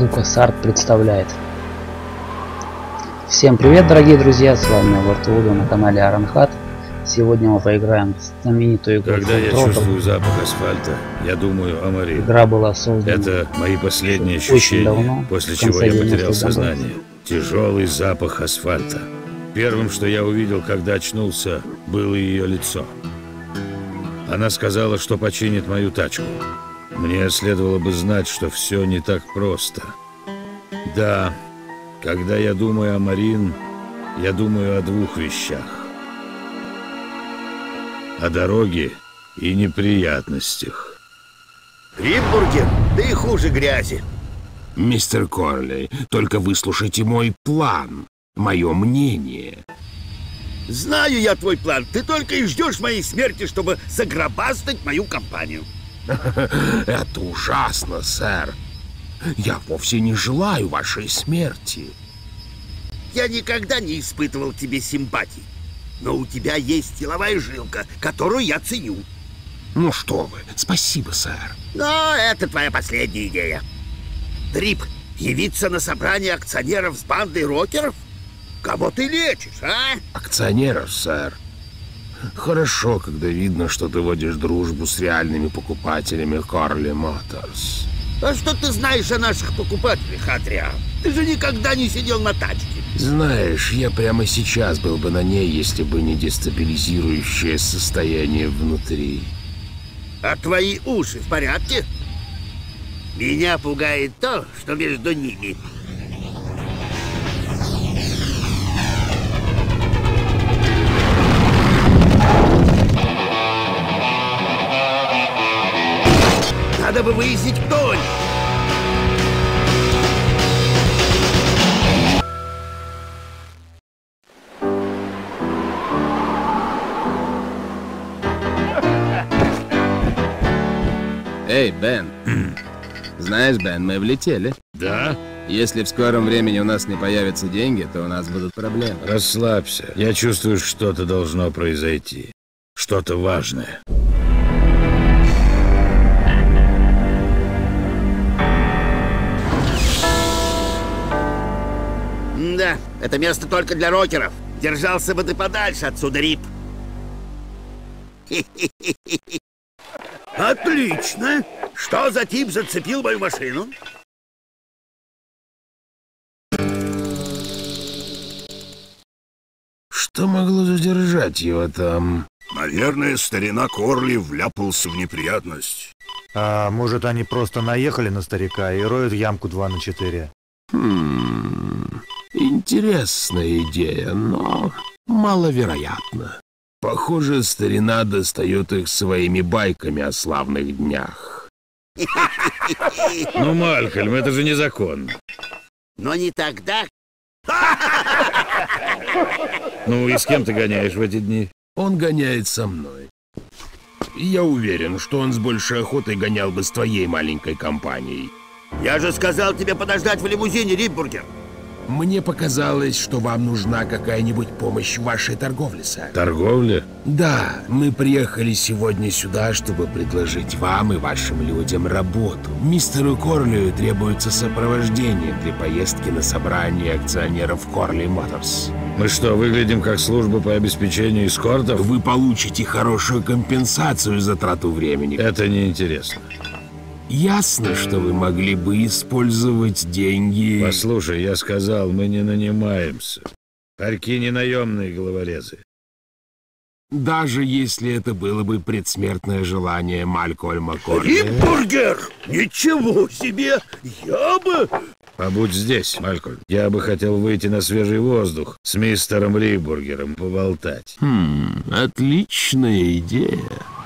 LucasArts представляет. Всем привет, дорогие друзья, с вами Вартвуду на канале Аранхат. Сегодня мы поиграем в знаменитую игру. Когда я чувствую запах асфальта, я думаю о Марии. Игра была создана. Это мои последние ощущения, давно, после чего я потерял сознание. Тяжелый запах асфальта. Первым, что я увидел, когда очнулся, было ее лицо. Она сказала, что починит мою тачку. Мне следовало бы знать, что все не так просто. Да, когда я думаю о Марин, я думаю о двух вещах. О дороге и неприятностях. Рипбургер, ты хуже грязи. Мистер Корли, только выслушайте мой план, мое мнение. Знаю я твой план. Ты только и ждешь моей смерти, чтобы загробастать мою компанию. Это ужасно, сэр. Я вовсе не желаю вашей смерти. Я никогда не испытывал к тебе симпатий. Но у тебя есть деловая жилка, которую я ценю. Ну что вы, спасибо, сэр. Но это твоя последняя идея. Трип, явиться на собрание акционеров с бандой рокеров? Кого ты лечишь, а? Акционеров, сэр. Хорошо, когда видно, что ты водишь дружбу с реальными покупателями Корли Моторс. А что ты знаешь о наших покупателях, Адриан? Ты же никогда не сидел на тачке. Знаешь, я прямо сейчас был бы на ней, если бы не дестабилизирующее состояние внутри. А твои уши в порядке? Меня пугает то, что между ними. Надо бы выяснить, кто он. Эй, Бен. Знаешь, Бен, мы влетели. Да? Если в скором времени у нас не появятся деньги, то у нас будут проблемы. Расслабься. Я чувствую, что-то должно произойти. Что-то важное. Да, это место только для рокеров. Держался бы ты подальше отсюда, Рип. Отлично! Что за тип зацепил мою машину? Что могло задержать его там? Наверное, старина Корли вляпался в неприятность. А может, они просто наехали на старика и роют ямку 2 на 4? Интересная идея, но маловероятно. Похоже, старина достает их своими байками о славных днях. Ну, Малькольм, это же незаконно. Но не тогда. Ну и с кем ты гоняешь в эти дни? Он гоняет со мной. Я уверен, что он с большей охотой гонял бы с твоей маленькой компанией. Я же сказал тебе подождать в лимузине, Рипбургер. Мне показалось, что вам нужна какая-нибудь помощь в вашей торговле, сэр. Торговля? Да, мы приехали сегодня сюда, чтобы предложить вам и вашим людям работу. Мистеру Корли требуется сопровождение для поездки на собрание акционеров Корли Моторс. Мы что, выглядим как служба по обеспечению эскортов? Вы получите хорошую компенсацию за трату времени. Это неинтересно. Ясно, что вы могли бы использовать деньги... Послушай, я сказал, мы не нанимаемся. Хорьки не наемные головорезы. Даже если это было бы предсмертное желание Малькольма Корли. Рипбургер! Ничего себе! Я бы... Побудь здесь, Малькольм. Я бы хотел выйти на свежий воздух с мистером Рипбургером поболтать. Отличная идея.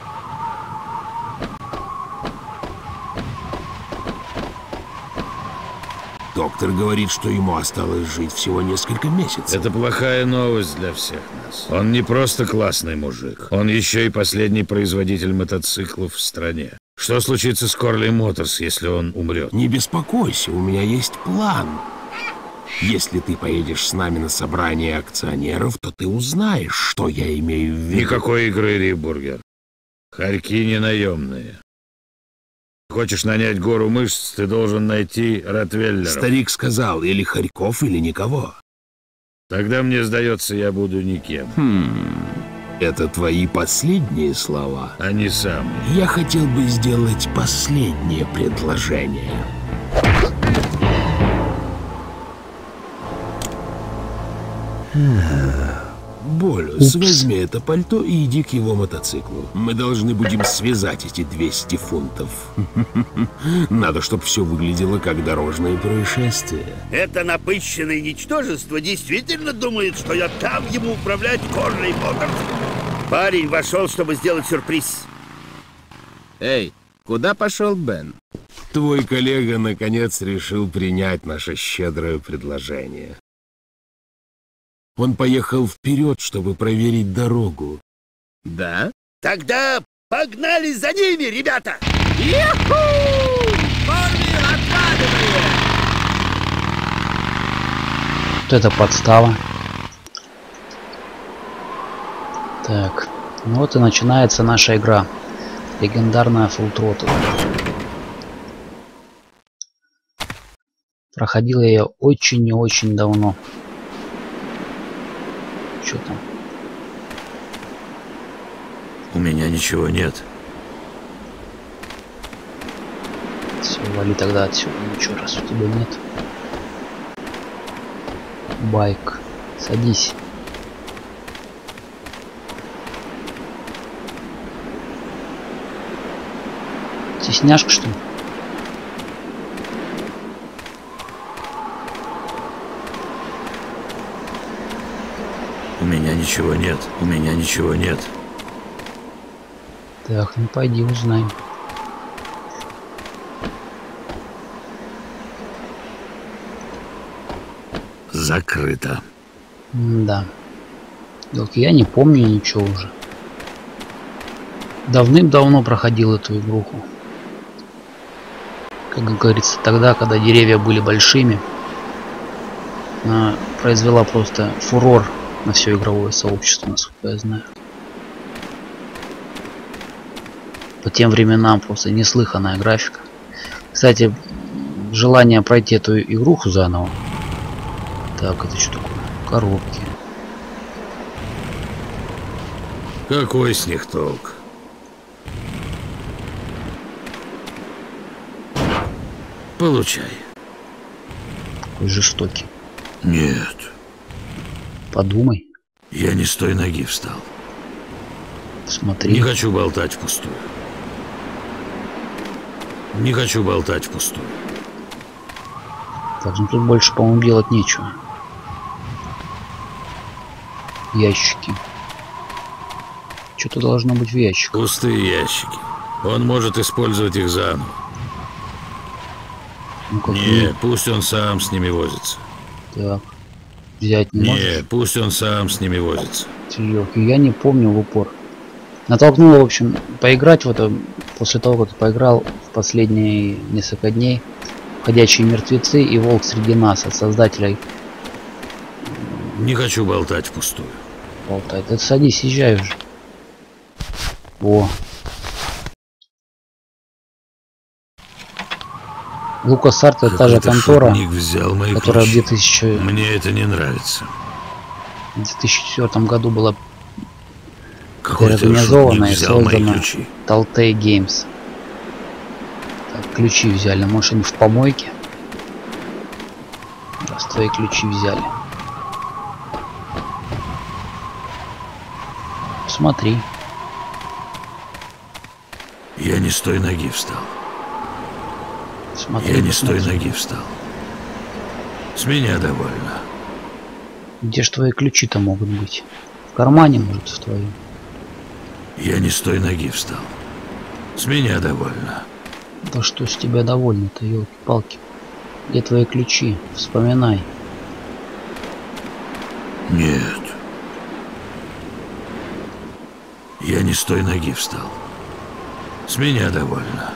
Доктор говорит, что ему осталось жить всего несколько месяцев. Это плохая новость для всех нас. Он не просто классный мужик. Он еще и последний производитель мотоциклов в стране. Что случится с Корли Моторс, если он умрет? Не беспокойся, у меня есть план. Если ты поедешь с нами на собрание акционеров, то ты узнаешь, что я имею в виду. Никакой игры, Рипбургер. Хорьки не наемные. Хочешь нанять гору мышц, ты должен найти ротвейлеров. Старик сказал, или хорьков, или никого. Тогда мне сдается, я буду никем. Это твои последние слова? Они самые. Я хотел бы сделать последнее предложение. Болюс, возьми это пальто и иди к его мотоциклу. Мы должны будем связать эти 200 фунтов. Надо, чтобы все выглядело как дорожное происшествие. Это напыщенное ничтожество действительно думает, что я дам ему управлять Корли Моторс. Парень вошел, чтобы сделать сюрприз. Эй, куда пошел Бен? Твой коллега наконец решил принять наше щедрое предложение. Он поехал вперед, чтобы проверить дорогу. Да? Тогда погнали за ними, ребята! Вот это подстава. Так, ну вот и начинается наша игра. Легендарная Full Throttle. Проходила я очень и очень давно. Что там? У меня ничего нет. Все, вали тогда отсюда. Ничего, раз у тебя нет. Байк. Садись. Стесняшка, что ли? У меня ничего нет. У меня ничего нет. Так, ну пойди узнаем. Закрыто. Да. Только я не помню ничего уже. Давным-давно проходил эту игруху. Как говорится, тогда, когда деревья были большими, она произвела просто фурор на все игровое сообщество, насколько я знаю. По тем временам просто неслыханная графика. Кстати, желание пройти эту игруху заново. Так, это что такое? Коробки. Какой с них толк? Получай. Какой жестокий. Нет. Подумай. Я не с той ноги встал. Смотри. Не хочу болтать впустую. Не хочу болтать впустую. Так, ну тут больше, по-моему, делать нечего. Ящики. Что-то должно быть в ящиках. Пустые ящики. Он может использовать их заново. Ну, как Не, пусть он сам с ними возится. Так. Взять не можешь? Не, пусть он сам с ними возится. Ёлки, я не помню в упор. Натолкнуло, в общем, поиграть в это после того, как поиграл в последние несколько дней «Ходячие мертвецы» и «Волк среди нас» от создателей. Не хочу болтать впустую. Болтает. Это садись, езжай уже. О. LucasArts — это та же контора, взял мои которая в ключи. Мне это не нравится. 2004 году была Какой-то организована и взял мои создана ключи. Telltale Games. Так, ключи взяли. Может, они в помойке? Раз твои ключи взяли. Смотри. Я не с той ноги встал. Смотри, Я не с той посмотри. ноги встал. С меня довольно. Где ж твои ключи-то могут быть? В кармане, может, в твоем? Я не с той ноги встал. С меня довольно. Да что с тебя довольно-то, елки-палки? Где твои ключи? Вспоминай. Нет. Я не с той ноги встал. С меня довольно.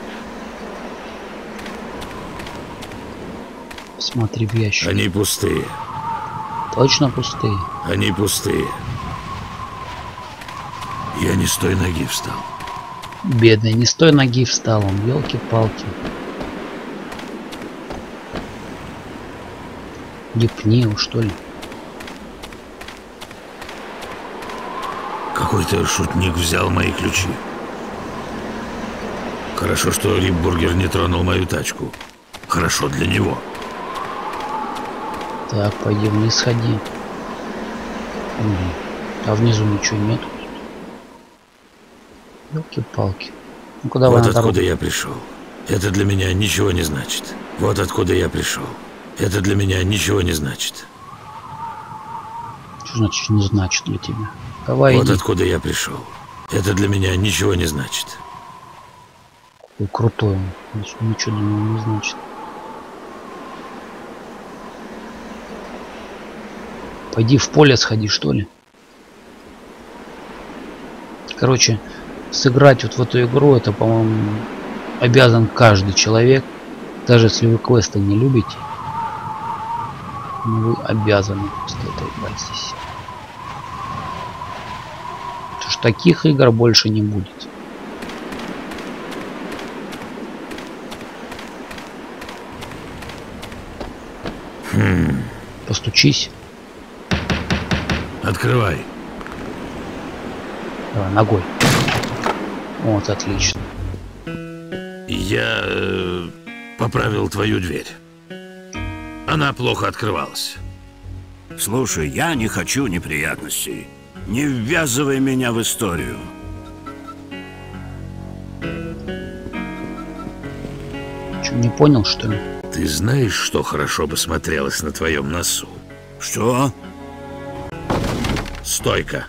Смотри в ящик. Они пустые. Точно пустые? Они пустые. Я не с той ноги встал. Бедный, не с той ноги встал он, елки-палки. Гипнил, что ли? Какой-то шутник взял мои ключи. Хорошо, что Рипбургер не тронул мою тачку. Хорошо для него. Так, пойди вниз сходи. А внизу ничего нет. Ёлки-палки. Ну куда вы? Вот откуда я пришел. Это для меня ничего не значит. Вот откуда я пришел. Это для меня ничего не значит. Что значит не значит для тебя? Давай вот иди. Откуда я пришел. Это для меня ничего не значит. Какой крутой он. Ничего для него не значит. Пойди в поле сходи, что ли. Короче, сыграть вот в эту игру, это, по-моему, обязан каждый человек. Даже если вы квесты не любите, вы обязаны после этого играть здесь. Потому что таких игр больше не будет. Постучись. Открывай. Давай, ногой. Вот, отлично. Я поправил твою дверь. Она плохо открывалась. Слушай, я не хочу неприятностей. Не ввязывай меня в историю. Что, не понял, что ли? Ты знаешь, что хорошо бы смотрелось на твоем носу? Что? Стойка.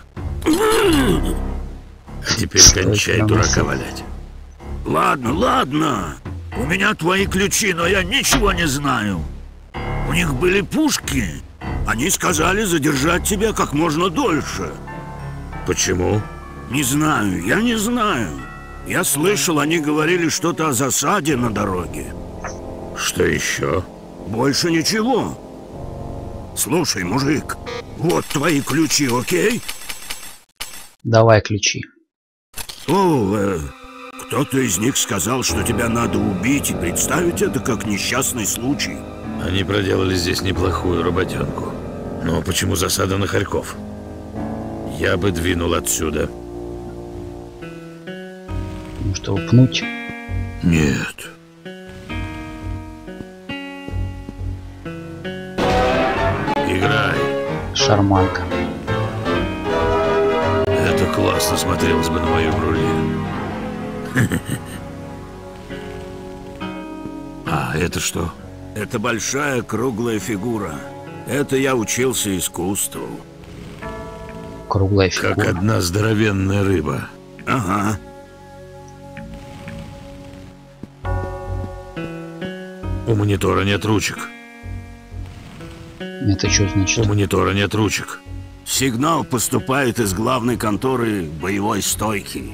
А теперь кончай дурака валять. Ладно, ладно. У меня твои ключи, но я ничего не знаю. У них были пушки. Они сказали задержать тебя как можно дольше. Почему? Не знаю, я не знаю. Я слышал, они говорили что-то о засаде на дороге. Что еще? Больше ничего. Слушай, мужик, вот твои ключи, окей? Давай ключи. Кто-то из них сказал, что тебя надо убить и представить это как несчастный случай. Они проделали здесь неплохую работенку. Но почему засада на Харьков? Я бы двинул отсюда. Может, его пнуть? Нет. Играй. Шарманка. Это классно смотрелось бы на моем руле. А это что? Это большая круглая фигура. Это я учился искусству. Круглая фигура. Как одна здоровенная рыба. Ага. У монитора нет ручек. Это что значит? У монитора нет ручек. Сигнал поступает из главной конторы боевой стойки.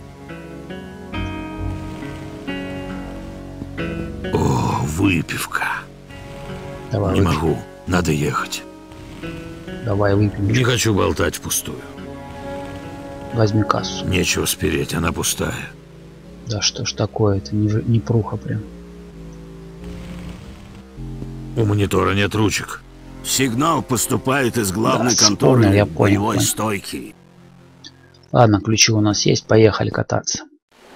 О, выпивка. Давай, Не выпьем. могу. Надо ехать. Давай выпьем. Не хочу болтать впустую. Возьми кассу. Нечего спереть, она пустая. Да что ж такое, это не пруха прям. У монитора нет ручек. Сигнал поступает из главной Да, конторы вспомнил, я понял, боевой понял. стойки. Ладно, ключи у нас есть, поехали кататься.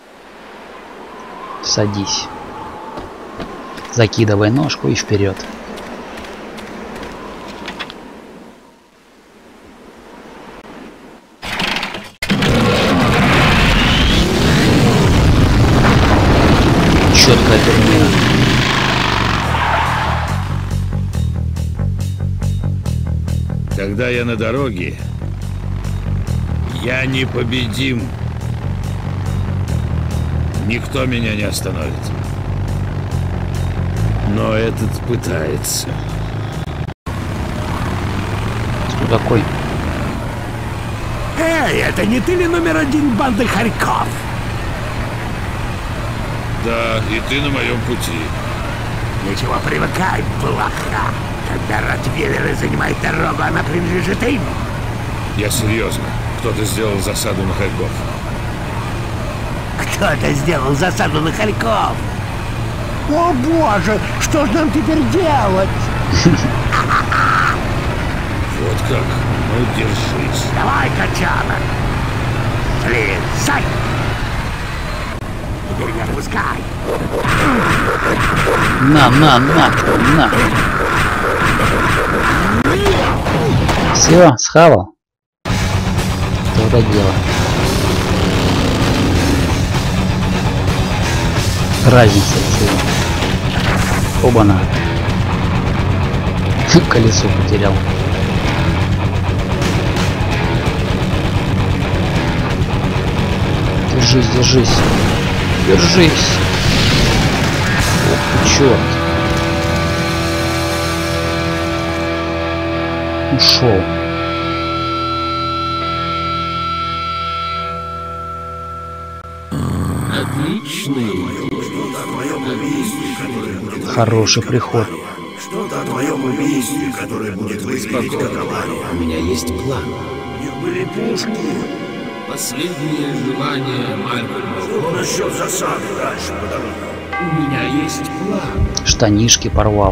Садись. Закидывай ножку и вперед. Четкая турнира. Когда я на дороге, я непобедим. Никто меня не остановит. Но этот пытается. Кто такой? Эй, это не ты ли номер один банды Харьков? Да, и ты на моем пути. Ничего привыкать, блоха. Когда ротвейлеры занимают дорогу, она принадлежит им. Я серьезно. Кто-то сделал засаду на Харьков. Кто-то сделал засаду на хорьков. О боже, что же нам теперь делать? Вот как? Ну, держись. Давай, котенок. Слезай. Теперь не отпускай. На. Все, схавал. То дело. Разница всего. Оба-на. Колесо потерял. Держись. Ох ты, черт. Ушел. Хороший приход. Что-то о твоем убийстве, которое будет выглядеть как авария. У меня есть план. У них были пушки. Последнее желание Малькольма. Что насчет засады дальше по дороге? У меня есть план. Штанишки порвал.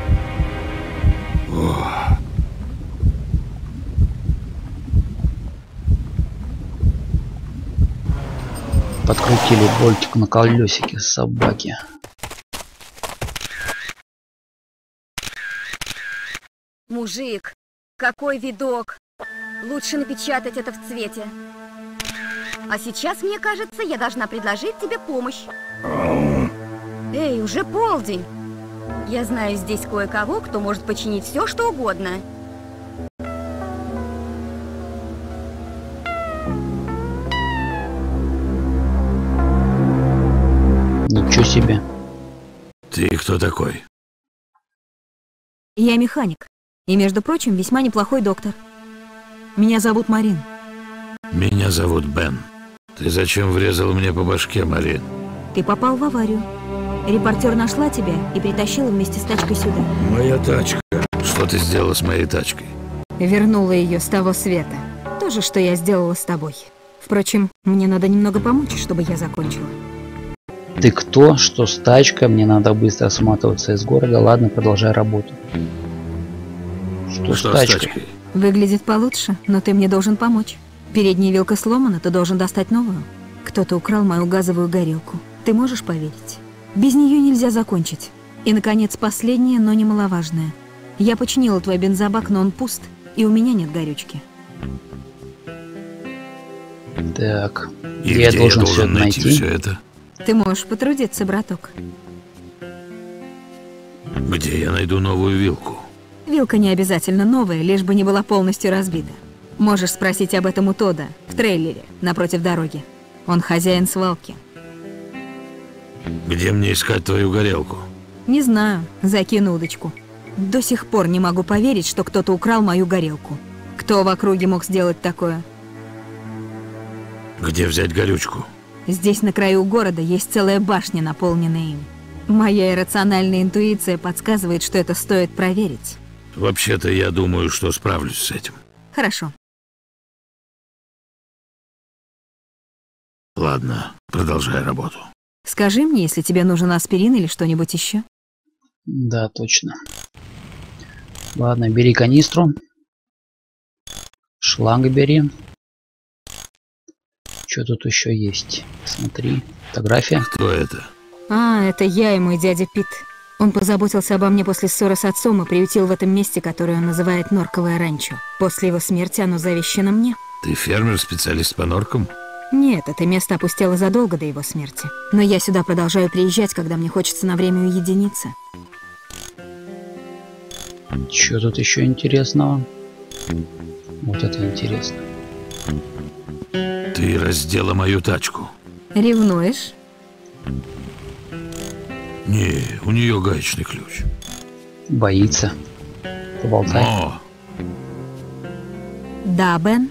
Подкрутили болтик на колесике собаки. Мужик, какой видок! Лучше напечатать это в цвете. А сейчас, мне кажется, я должна предложить тебе помощь. Эй, уже полдень. Я знаю здесь кое-кого, кто может починить все, что угодно. Ничего себе. Ты кто такой? Я механик. И, между прочим, весьма неплохой доктор. Меня зовут Марин. Меня зовут Бен. Ты зачем врезал мне по башке, Марин? Ты попал в аварию. Репортер нашла тебя и притащила вместе с тачкой сюда. Моя тачка. Что ты сделала с моей тачкой? Вернула ее с того света. То же, что я сделала с тобой. Впрочем, мне надо немного помочь, чтобы я закончила. Ты кто? Что с тачкой? Мне надо быстро сматываться из города. Ладно, продолжай работу. Что с тачкой? Выглядит получше, но ты мне должен помочь. Передняя вилка сломана, ты должен достать новую. Кто-то украл мою газовую горелку. Ты можешь поверить? Без нее нельзя закончить. И, наконец, последнее, но немаловажное. Я починила твой бензобак, но он пуст, и у меня нет горючки. Так, И где я где должен все найти найти? все это? Ты можешь потрудиться, браток. Где я найду новую вилку? Вилка не обязательно новая, лишь бы не была полностью разбита. Можешь спросить об этом у Тода, в трейлере, напротив дороги. Он хозяин свалки. Где мне искать твою горелку? Не знаю, закину удочку. До сих пор не могу поверить, что кто-то украл мою горелку. Кто в округе мог сделать такое? Где взять горючку? Здесь на краю города есть целая башня, наполненная им. Моя иррациональная интуиция подсказывает, что это стоит проверить. Вообще-то я думаю, что справлюсь с этим. Хорошо. Ладно, продолжай работу. Скажи мне, если тебе нужен аспирин или что-нибудь еще. Да, точно. Ладно, бери канистру. Шланг бери. Что тут еще есть? Смотри, фотография. Кто это? Это я и мой дядя Пит. Он позаботился обо мне после ссоры с отцом и приютил в этом месте, которое он называет Норковое ранчо. После его смерти оно завещано мне. Ты фермер, специалист по норкам? Нет, это место опустело задолго до его смерти. Но я сюда продолжаю приезжать, когда мне хочется на время уединиться. Что тут еще интересного? Вот это интересно. Ты раздела мою тачку. Ревнуешь? Не, у нее гаечный ключ. Боится. Поболтай. Но Да, Бен?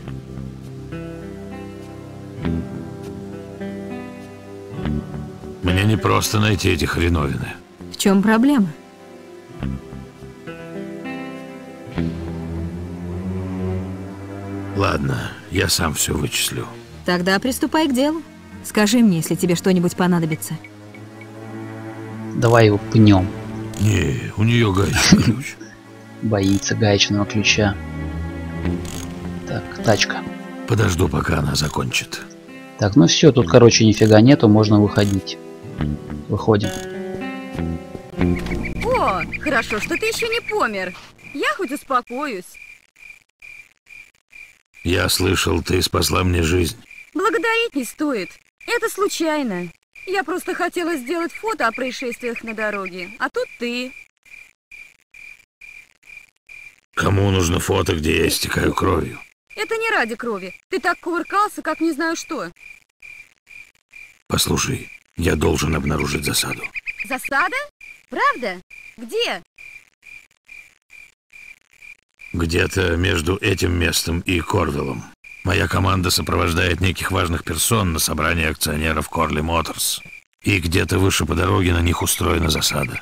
мне не просто найти эти хреновины. В чем проблема? Ладно, я сам все вычислю. Тогда приступай к делу. Скажи мне, если тебе что-нибудь понадобится. Давай его пнем. Не, у нее гаечный ключ. Боится гаечного ключа. Так, тачка. Подожду, пока она закончит. Так, ну все, тут, короче, нифига нету, можно выходить. Выходим. О, хорошо, что ты еще не помер. Я хоть успокоюсь. Я слышал, ты спасла мне жизнь. Благодарить не стоит. Это случайно. Я просто хотела сделать фото о происшествиях на дороге, а тут ты. Кому нужно фото, где я истекаю кровью? Это не ради крови. Ты так кувыркался, как не знаю что. Послушай, я должен обнаружить засаду. Засада? Правда? Где? Где-то между этим местом и Корвиллом. Моя команда сопровождает неких важных персон на собрании акционеров Корли Моторс. И где-то выше по дороге на них устроена засада.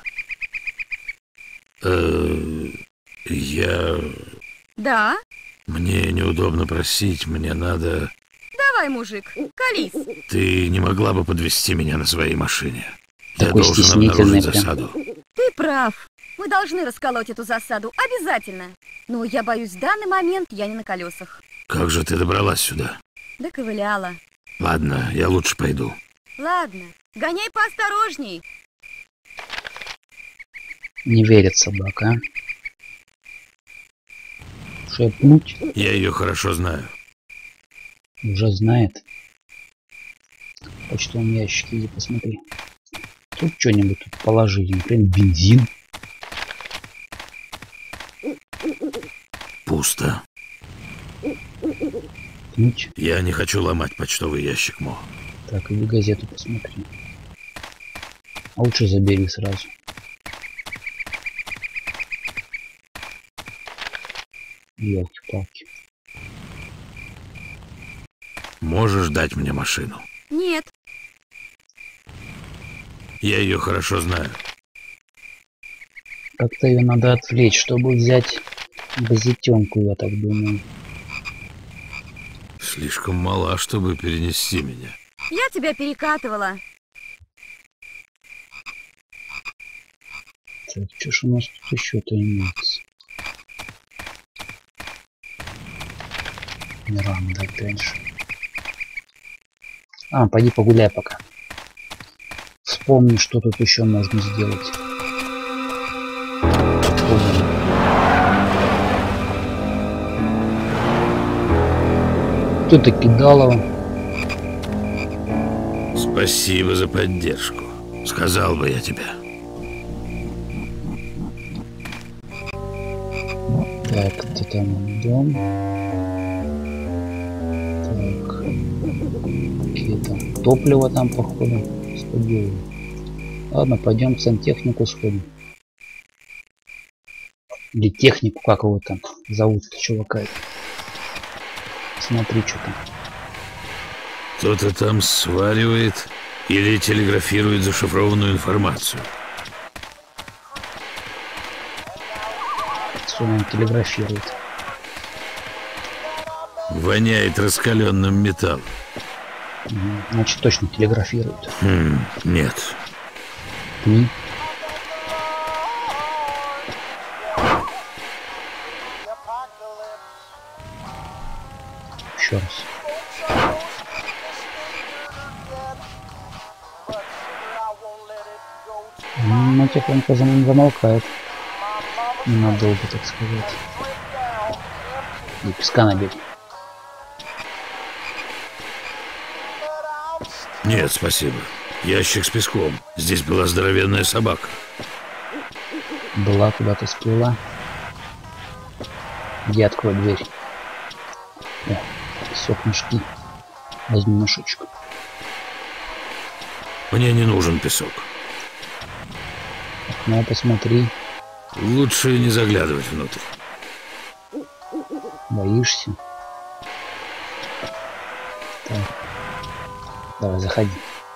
Да? Мне неудобно просить, мне надо... Давай, мужик, колись. Ты не могла бы подвезти меня на своей машине? Такой я должен обнаружить засаду. Ты прав. Мы должны расколоть эту засаду, обязательно. Но я боюсь, в данный момент я не на колесах. Как же ты добралась сюда? Доковыляла. Ладно, я лучше пойду. Ладно, гоняй поосторожней. Не верит собака, а? Шепнуть? Я ее хорошо знаю. Уже знает. В почтовом ящике иди посмотри. Тут что-нибудь тут положили, например, бензин. Пусто. Пнуть. Я не хочу ломать почтовый ящик, Мо. Так, иди газету посмотри. А лучше забери сразу. Ёлки-палки. Можешь дать мне машину? Нет. Я ее хорошо знаю. Как-то ее надо отвлечь, чтобы взять газетенку, я так думаю. Слишком мала, чтобы перенести меня. Я тебя перекатывала. Так, что ж у нас тут еще-то имеется? Миранда опять же. А, пойди погуляй пока. Вспомни, что тут еще можно сделать. Кто-то Кидалова. Спасибо за поддержку. Сказал бы я тебе. Так, это там дом. Так. Какие-то топливо там, походу. Сходили. Ладно, пойдем в сантехнику сходим. Или технику, как его там зовут, чувака. Смотри, что там. Кто-то там сваривает или телеграфирует зашифрованную информацию. Что он телеграфирует? Воняет раскаленным металлом. Значит, точно телеграфирует. Нет. Пни. Еще раз. Ну, тихонько замолкает. Ненадолго, так сказать. И песка набери. Нет, спасибо. Ящик с песком. Здесь была здоровенная собака. Была, куда-то сплыла. Иди открой дверь. О, песок, мешки. Возьми мешочек. Мне не нужен песок. Ну, посмотри. Лучше не заглядывать внутрь. Боишься? Так. Давай, заходи.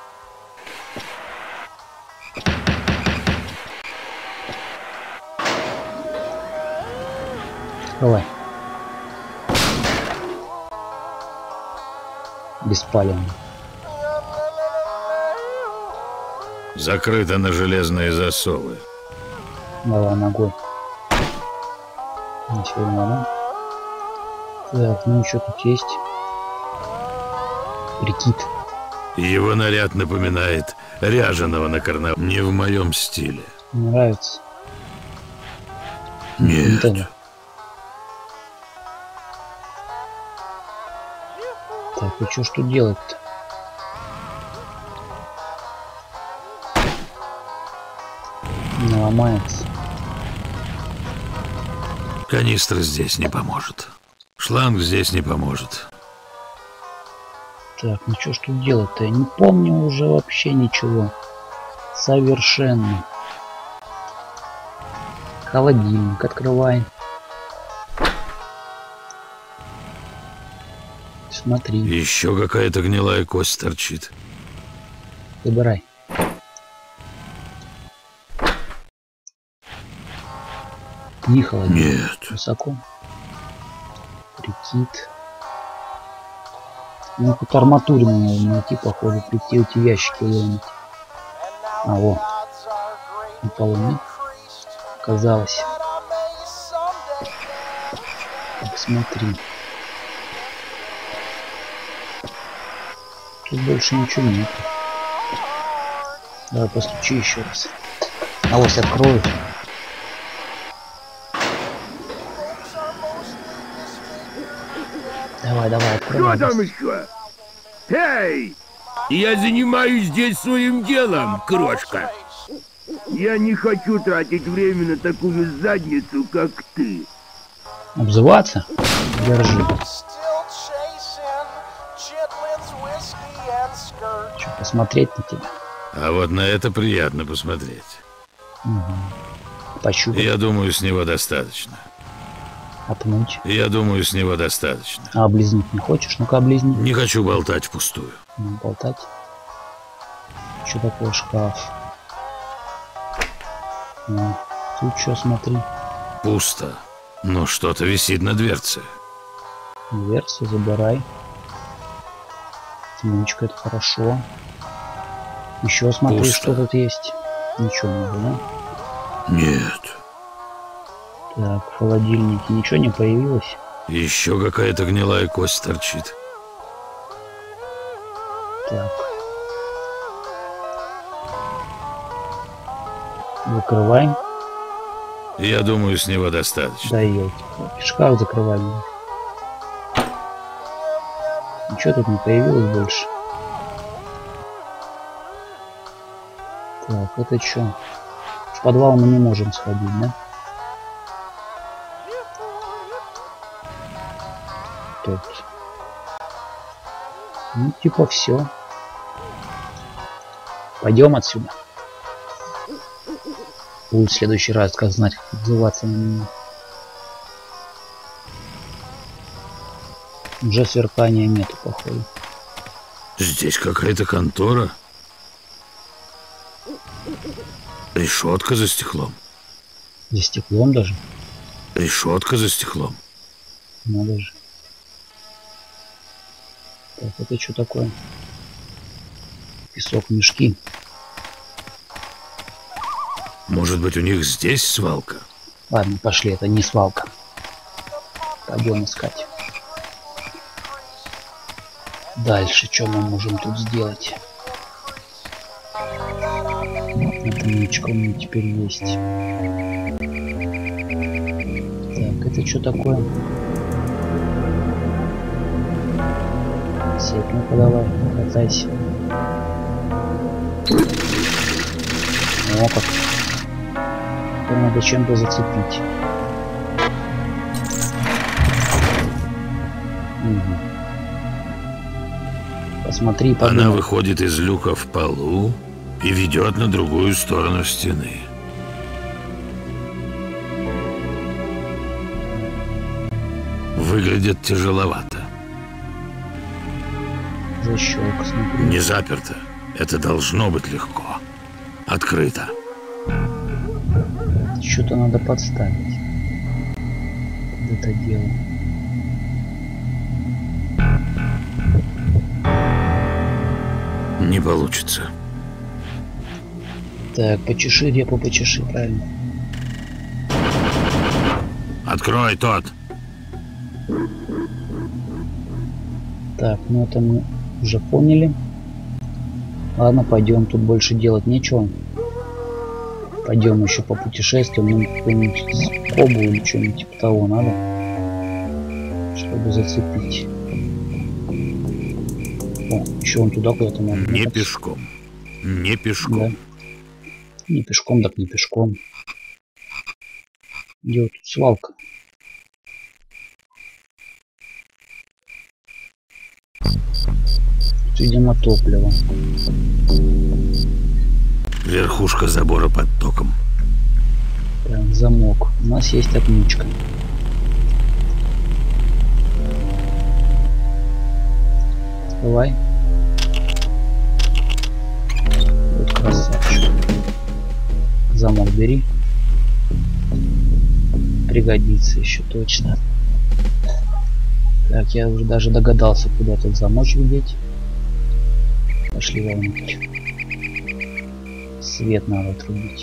Давай. Беспалевно. Закрыто на железные засовы. Давай ногой. Ничего не надо. Так, ну что тут есть? Прикид. Его наряд напоминает ряженого на карнавале. Не в моем стиле. Мне нравится. Нет. Так, и что ж тут делать-то? Не ломается. Канистра здесь не поможет. Шланг здесь не поможет. Так, ну что ж тут делать-то? Я не помню уже вообще ничего. Совершенно. Холодильник открывай. Смотри. Еще какая-то гнилая кость торчит. Выбирай. Не холодильник. Нет. Высоко. Прикид. Ну, тут арматурину надо найти, походу, прийти эти ящики выронить. А, во. На полу нет. Оказалось. Так, смотри. Тут больше ничего нет. Давай постучи еще раз. А вот открою. Давай, давай, открой. Что там еще? Эй! Я занимаюсь здесь своим делом, крошка. Я не хочу тратить время на такую задницу, как ты. Обзываться? Держи. Что, посмотреть на тебя? А вот на это приятно посмотреть. Угу. Пощупать. Я думаю, с него достаточно. Опнуть. Я думаю, с него достаточно. А облизнуть не хочешь? Ну-ка облизни. Не хочу болтать впустую. Ну, болтать. Что такое шкаф? Ну, тут что, смотри. Пусто. Но что-то висит на дверце. Дверцу забирай. Темничка, это хорошо. Еще смотри, пусто. Что тут есть. Ничего не было, да? Нет. Так, в холодильнике ничего не появилось. Еще какая-то гнилая кость торчит. Так. Закрываем. Я думаю, с него достаточно. Да, елки-палки. Шкаф закрываем. Ничего тут не появилось больше. Так, это что? В подвал мы не можем сходить, да? Тут. Ну, типа все. Пойдем отсюда. Будет в следующий раз, как знать, как отзываться на меня. Уже сверкания нету, походу. Здесь какая-то контора. Решетка за стеклом. За стеклом даже? Решетка за стеклом. Надо же. Так, это что такое? Песок, мешки. Может быть, у них здесь свалка? Ладно, пошли, это не свалка. Пойдем искать. Дальше, что мы можем тут сделать? Отметочка у меня теперь есть. Так, это что такое? Сеть, ну-ка давай, катайся. О, как. Теперь надо чем-то зацепить. Угу. Посмотри, подумай. Она выходит из люка в полу и ведет на другую сторону стены. Выглядит тяжеловато. Защелка, смотри. Не заперто. Это должно быть легко. Открыто. Что-то надо подставить под это дело. Не получится. Так, почеши репу, почеши, правильно. Открой тот. Так, ну это мы уже поняли. Ладно, пойдем, тут больше делать нечего. Пойдем еще по путешествию, нам какую-нибудь скобу или что-нибудь типа того надо, чтобы зацепить. О, еще вон туда куда-то надо. Не пешком. Не пешком. Да. Не пешком, так не пешком. Где вот тут свалка? Тут, видимо, топливо. Верхушка забора под током. Так, замок. У нас есть отмычка. Давай. Вот красавчик. Замок бери. Пригодится еще точно. Так, я уже даже догадался, куда этот замочек деть. Пошли вовнутрь. Свет надо отрубить.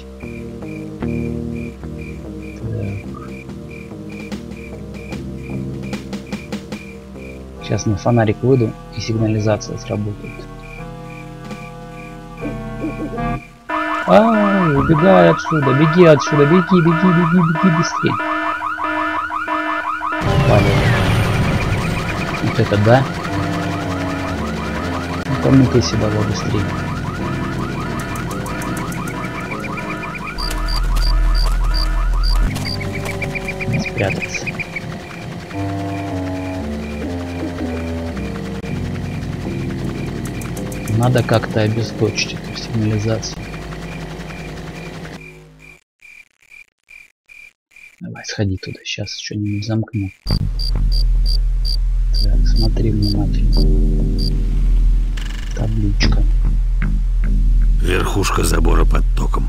Так. Сейчас на фонарик выйду, и сигнализация сработает. Убегай отсюда, беги отсюда, беги, беги, беги, беги быстрее. Вот это да. Ну, помыкайся давай быстрее. Спрятаться. Надо как-то обесточить эту сигнализацию. Давай, сходи туда, сейчас что-нибудь замкну. Так, смотри внимательно. Табличка. Верхушка забора под током.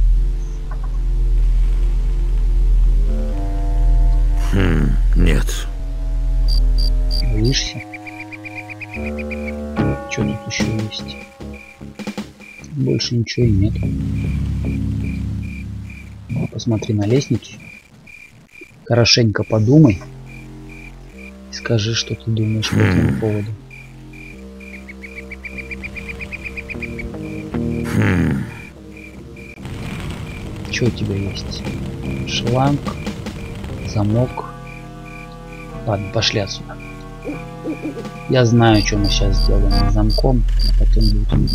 Нет. Боишься? Что тут еще есть? Больше ничего и нет. Посмотри на лестницу. Хорошенько подумай. И скажи, что ты думаешь по этому поводу. Что у тебя есть? Шланг, замок. Ладно, пошли отсюда. Я знаю, что мы сейчас сделаем с замком, а потом будет.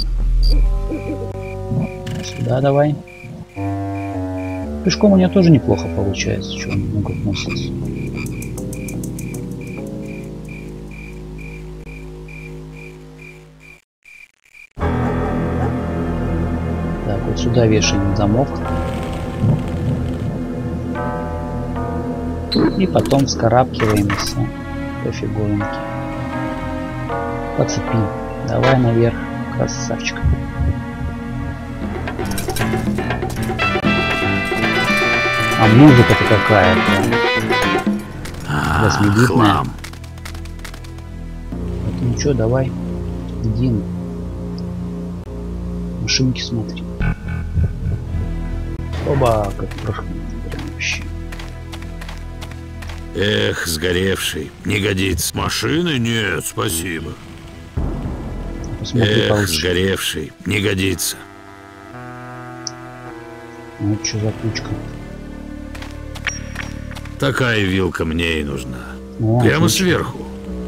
Сюда давай. Пешком у меня тоже неплохо получается, что он много относится. Так, вот сюда вешаем замок. И потом вскарабкиваемся по фигуринке. По цепи. Давай наверх, красавчик. А музыка-то какая-то. Восьмибитная. Ну что, давай. Иди. Машинки смотри. Оба, как прохладно. Прям вообще. Эх, сгоревший. Не годится. Машины? Нет, спасибо. Посмотри, эх, получше. Сгоревший. Не годится. Ну это что за кучка? Такая вилка мне и нужна. О, прямо отлично. Сверху.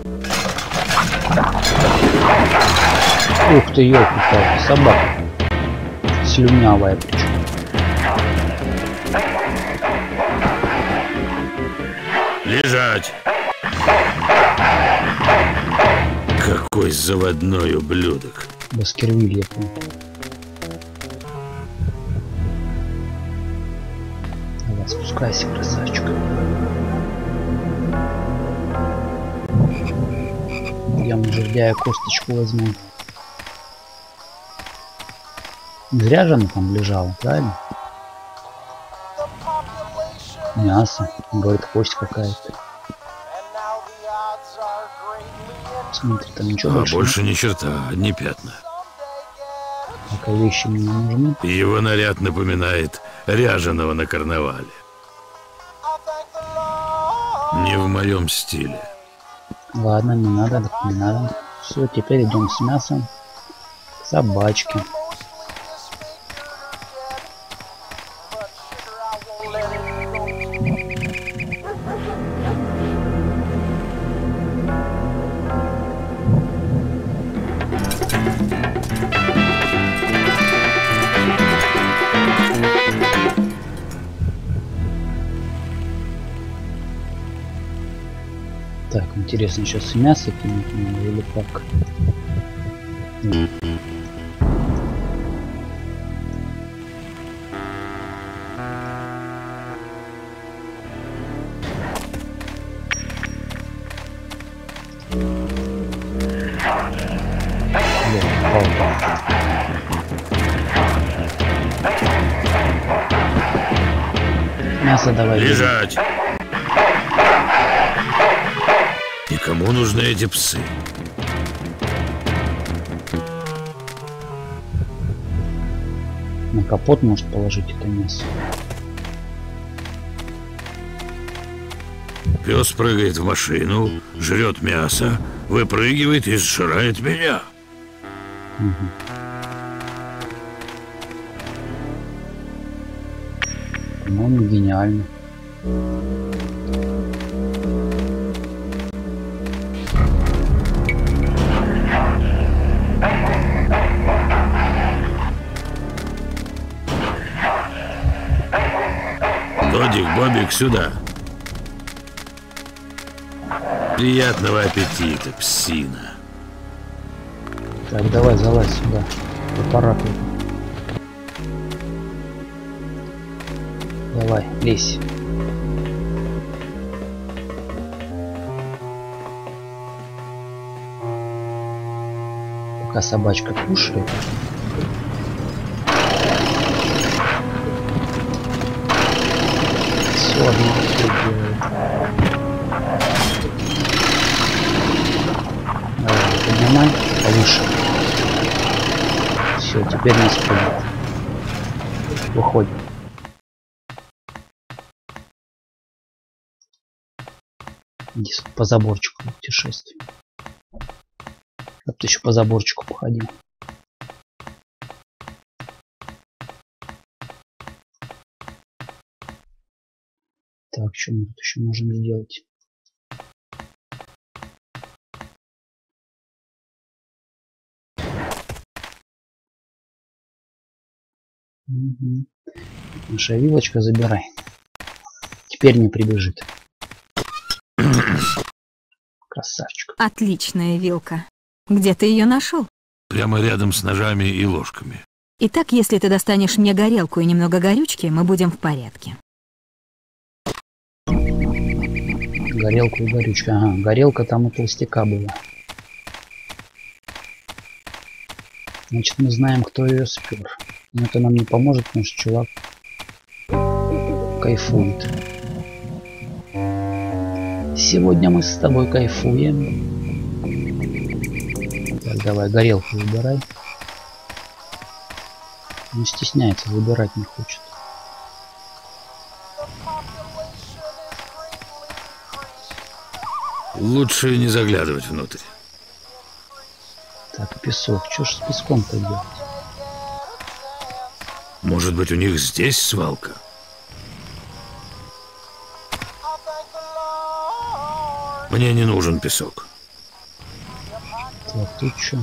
Ух ты, ёлки-палки, собака. Слюнявая причем. Лежать. Какой заводной ублюдок. Баскервиль, я помню. Давай, спускайся, красавчик. Я на жердяя косточку возьму. Зря же она там лежала, правильно? Мясо. Говорит, кость какая-то. Смотри, там ничего больше ни черта, одни пятна. Так, вещи мне не нужны. Его наряд напоминает ряженого на карнавале. Не в моем стиле. Ладно, не надо, так не надо. Все, теперь идем с мясом к собачке. Так, интересно, сейчас мясо кинуть надо или как? Мясо давай. Лежать! И кому нужны эти псы? На капот может положить это мясо. Пес прыгает в машину, жрет мясо, выпрыгивает и сжирает меня. По-моему, гениально. Додик, Бобик, сюда. Приятного аппетита, псина. Так, давай, залазь сюда. Аппарат. Давай, лезь. Пока собачка кушает. Все, делает. Давай, поднимай повыше. Все, теперь нас пойдет. Выходим. Иди по заборчику путешествуй. А ты еще по заборчику походил. Так, что мы тут еще можем сделать? Угу. Наша вилочка, забирай. Теперь не прибежит. Красавчик. Отличная вилка. Где ты ее нашел? Прямо рядом с ножами и ложками. Итак, если ты достанешь мне горелку и немного горючки, мы будем в порядке. Горелку и горючка. Ага, горелка там у толстяка была. Значит, мы знаем, кто ее спер. Но это нам не поможет, потому что чувак кайфует. Сегодня мы с тобой кайфуем. Так, давай, горелку выбирай. Не стесняется, выбирать не хочет. Лучше не заглядывать внутрь. Так, песок. Что ж с песком-то делать? Может быть, у них здесь свалка? Мне не нужен песок. Так, тут что?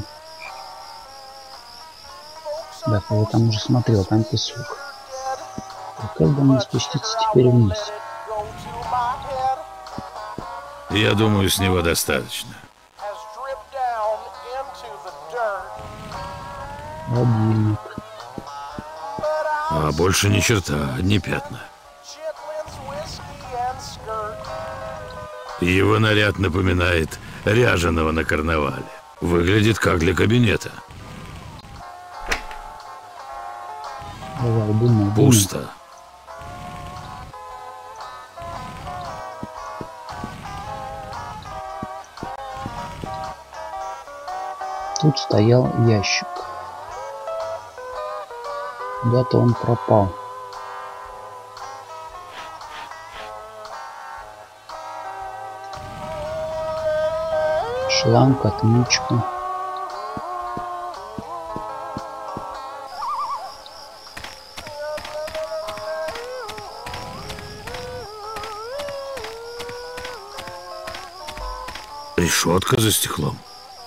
Да, я там уже смотрел, там песок. А как бы мне спуститься теперь вниз? Я думаю, с него достаточно. Мобильник. А больше ни черта, одни пятна. Его наряд напоминает ряженого на карнавале. Выглядит как для кабинета. Давай, думай, пусто. Тут стоял ящик. Куда-то он пропал. Шланг, отмычка. Решетка за стеклом.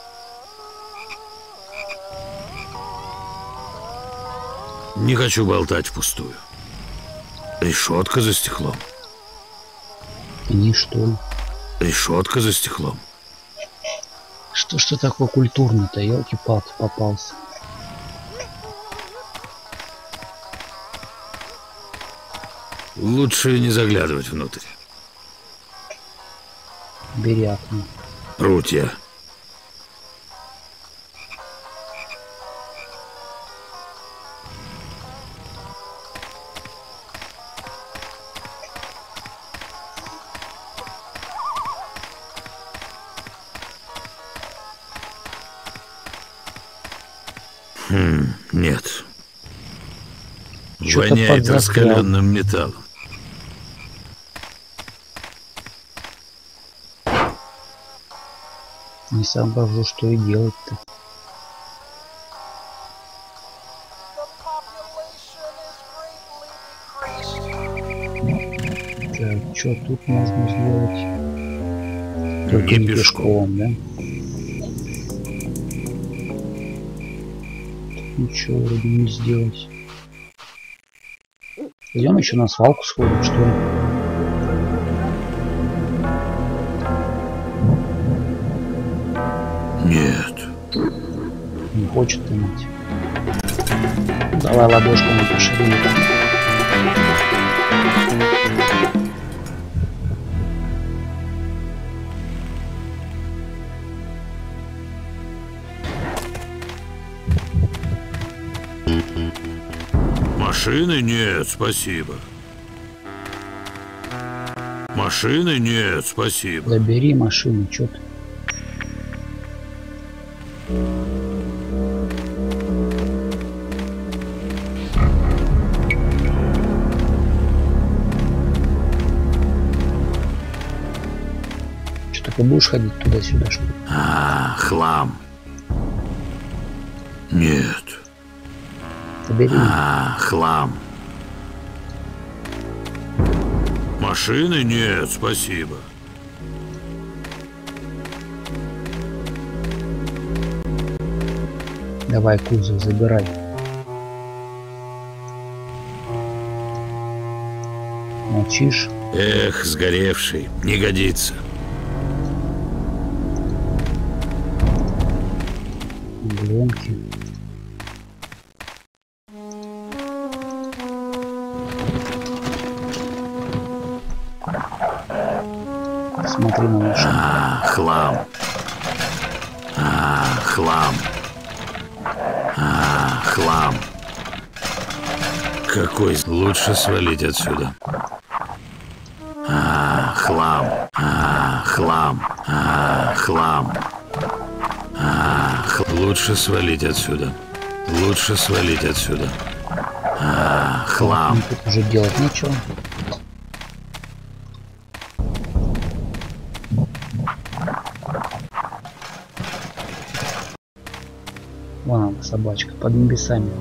Не хочу болтать впустую. Решетка за стеклом. Они что ли? Решетка за стеклом. Что такое культурно-то? Ёлки-палки, попался. Лучше не заглядывать внутрь. Бери окно. Прутья. Нет. Воняет раскаленным металлом. Не соображу, что и делать-то. Так, что тут можно сделать? Только не пешком, да? Ничего вроде не сделать. Пойдем еще на свалку сходим, что ли? Нет. Не хочет ты, мать. Давай ладошку на пошире. Машины нет, спасибо. Машины нет, спасибо. Забери машину, чё ты? Что ты будешь ходить туда-сюда, что ли? Хлам. Нет. Забери. Хлам. Машины нет, спасибо. Давай кузов забирай. Молчишь? Эх, сгоревший, не годится. Блонки. Смотри на машину. Хлам. Хлам. Хлам. Какой? Лучше свалить отсюда. Хлам. Хлам. Хлам. Лучше свалить отсюда. Лучше свалить отсюда. Хлам. Тут уже делать нечего. Вон она, собачка, под небесами.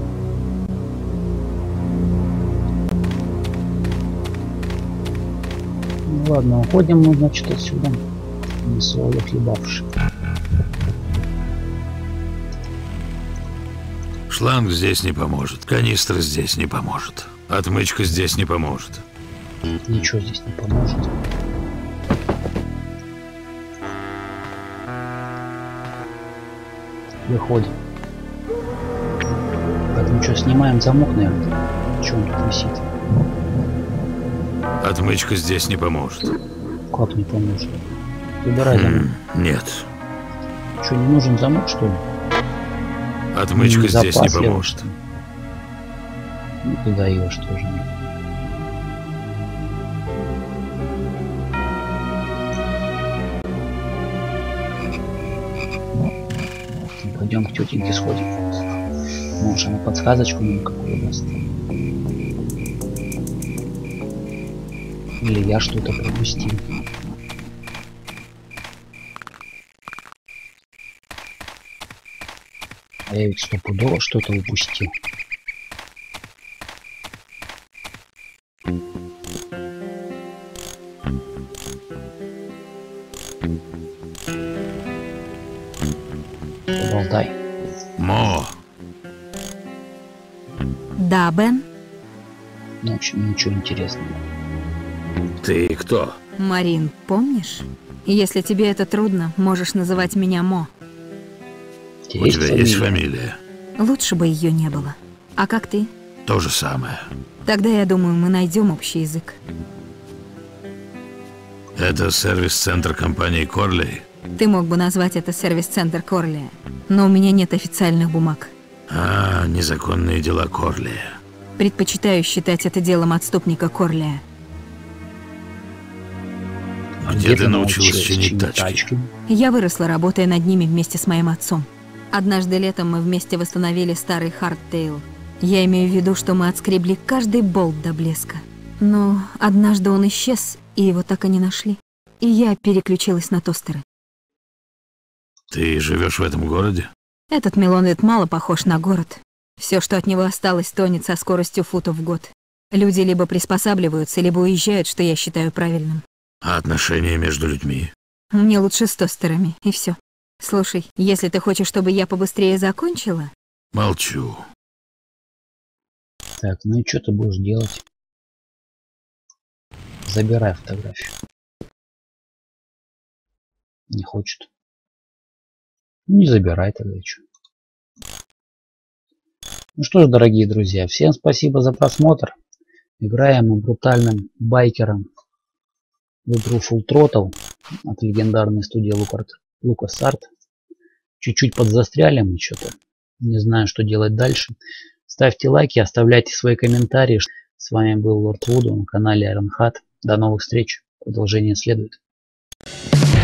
Ну ладно, уходим мы, значит, отсюда. Не соло хлебавши. Шланг здесь не поможет. Канистра здесь не поможет. Отмычка здесь не поможет. Ничего здесь не поможет. Выходим. Поэтому что, снимаем замок, наверное? Что он тут висит? Отмычка здесь не поможет. Как не поможет? Выбирай замок. Нет. Что, не нужен замок, что ли? Отмычка здесь не поможет. Ну ты даешь тоже. Пойдем к тетеньке сходим. Может, она подсказочку нам какую даст. Или я что-то пропустил. А я ведь стопудово что-то упустил. Поболтай. Мо. Да, Бен? В общем, ничего интересного. Ты кто? Марин, помнишь? Если тебе это трудно, можешь называть меня Мо. У тебя есть фамилия? Лучше бы ее не было. А как ты? То же самое. Тогда, я думаю, мы найдем общий язык. Это сервис-центр компании Корлей? Ты мог бы назвать это сервис-центр Корлия, но у меня нет официальных бумаг. А, незаконные дела Корлия. Предпочитаю считать это делом отступника Корлия. Где ты научилась чинить тачки? Я выросла, работая над ними вместе с моим отцом. Однажды летом мы вместе восстановили старый Хардтейл. Я имею в виду, что мы отскребли каждый болт до блеска. Но однажды он исчез, и его так и не нашли. И я переключилась на тостеры. Ты живешь в этом городе? Этот Мелонвид мало похож на город. Все, что от него осталось, тонет со скоростью футов в год. Люди либо приспосабливаются, либо уезжают, что я считаю правильным. А отношения между людьми? Мне лучше с тостерами, и все. Слушай, если ты хочешь, чтобы я побыстрее закончила... Молчу. Так, ну и что ты будешь делать? Забирай фотографию. Не хочет. Не забирай тогда, что. Ну что ж, дорогие друзья, всем спасибо за просмотр. Играем мы брутальным байкером в игру Full Throttle от легендарной студии LucasArts. Чуть-чуть подзастряли мы что-то. Не знаю, что делать дальше. Ставьте лайки, оставляйте свои комментарии. С вами был Лорд Вуду на канале Iron Hat. До новых встреч. Продолжение следует.